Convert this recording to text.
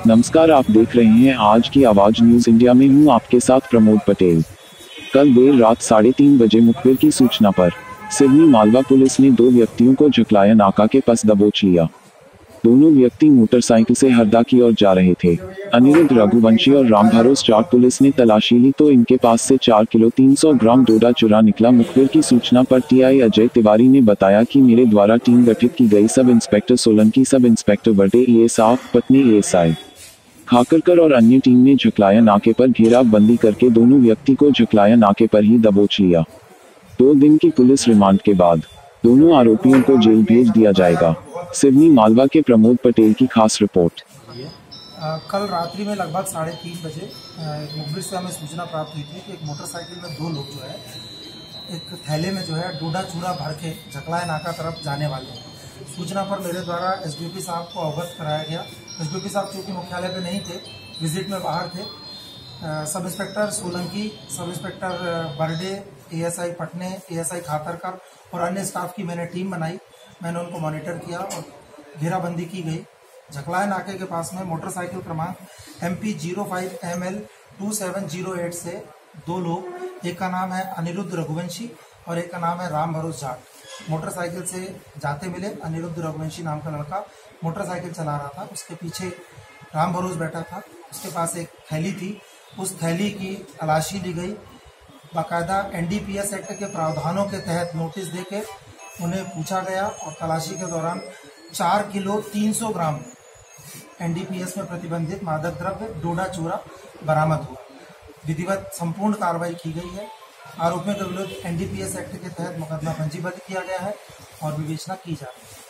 नमस्कार, आप देख रहे हैं आज की आवाज न्यूज इंडिया में हूं आपके साथ प्रमोद पटेल। कल देर रात 3:30 बजे मुखबिर की सूचना पर सिडनी मालवा पुलिस ने 2 व्यक्तियों को झकलाया नाका के पास दबोच लिया। दोनों व्यक्ति मोटरसाइकिल से हरदा की ओर जा रहे थे। अनिरुद्ध रघुवंशी और रामभरोस जाट पुलिस ने तलाशी ली तो इनके पास से 4 किलो 300 ग्राम डोडा चुरा निकला। मुखबिर की सूचना पर टीआई अजय तिवारी ने बताया कि मेरे द्वारा टीम गठित की गई। सब inspector Solanki, sub inspector Burde, ASI Patni, ASI Khakarkar और अन्य टीम ने झकलाया नाके पर घेराबंदी करके दोनों व्यक्ति को झकलाया नाके पर ही दबोच लिया। 2 दिन की पुलिस रिमांड के बाद दोनों आरोपियों को जेल भेज दिया जाएगा। सिडनी मालवा के प्रमोद पटेल की खास रिपोर्ट। कल रात्रि में लगभग 3:30 बजे मुखबिर से हमें सूचना प्राप्त हुई थी कि एक मोटरसाइकिल में 2 लोग जो है एक थैले में जो है डोडा चूरा भर के झकलाया नाका तरफ जाने वाले हैं। सूचना पर मेरे द्वारा एसडीओपी साहब को अवगत कराया गया। एसडीओपी साहब चूँकि मुख्यालय पे नहीं थे, विजिट में बाहर थे। सब inspector Solanki, sub inspector Burde, ASI Patne, ASI Khakarkar और अन्य स्टाफ की मैंने टीम बनाई। मैंने उनको मॉनिटर किया और घेराबंदी की गई। झकलाया नाके के पास में मोटरसाइकिल क्रमांक MP 05ML 2708 से 2 लोग, एक का नाम है अनिरुद्ध रघुवंशी और एक का नाम है रामभरोस जाट, मोटरसाइकिल से जाते मिले। अनिरुद्ध रघुवंशी नाम का लड़का मोटरसाइकिल चला रहा था, उसके पीछे रामभरोस बैठा था। उसके पास एक थैली थी, उस थैली की तलाशी ली गई। बाकायदा NDPS एक्ट के प्रावधानों के तहत नोटिस देके उन्हें पूछा गया और तलाशी के दौरान 4 किलो 300 ग्राम NDPS में प्रतिबंधित मादक द्रव्य डोडा चूरा बरामद हुआ। विधिवत संपूर्ण कार्रवाई की गई है। आरोपियों के विरुद्ध NDPS एक्ट के तहत मुकदमा पंजीबद्ध किया गया है और विवेचना की जा रही है।